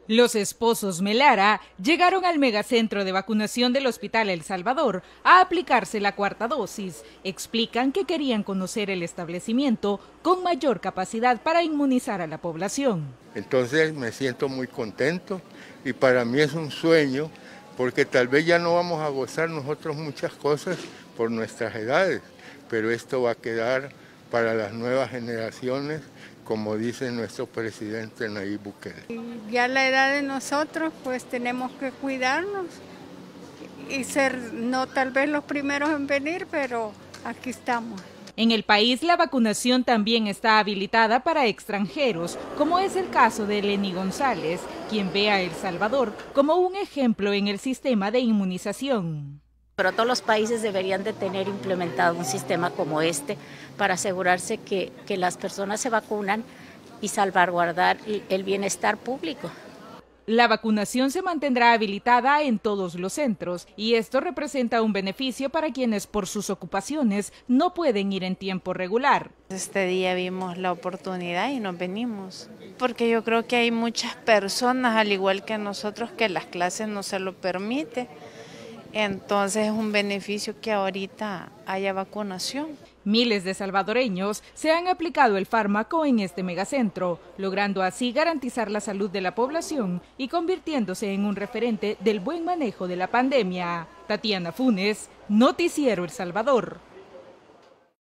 Los esposos Melara llegaron al megacentro de vacunación del Hospital El Salvador a aplicarse la cuarta dosis. Explican que querían conocer el establecimiento con mayor capacidad para inmunizar a la población. Entonces me siento muy contento y para mí es un sueño porque tal vez ya no vamos a gozar nosotros muchas cosas por nuestras edades, pero esto va a quedar para las nuevas generaciones, como dice nuestro presidente Nayib Bukele. Ya la edad de nosotros, pues tenemos que cuidarnos y ser no tal vez los primeros en venir, pero aquí estamos. En el país la vacunación también está habilitada para extranjeros, como es el caso de Lenny González, quien ve a El Salvador como un ejemplo en el sistema de inmunización. Pero todos los países deberían de tener implementado un sistema como este para asegurarse que las personas se vacunan y salvaguardar el bienestar público. La vacunación se mantendrá habilitada en todos los centros y esto representa un beneficio para quienes por sus ocupaciones no pueden ir en tiempo regular. Este día vimos la oportunidad y nos venimos, porque yo creo que hay muchas personas, al igual que nosotros, que las clases no se lo permiten. Entonces es un beneficio que ahorita haya vacunación. Miles de salvadoreños se han aplicado el fármaco en este megacentro, logrando así garantizar la salud de la población y convirtiéndose en un referente del buen manejo de la pandemia. Tatiana Funes, Noticiero El Salvador.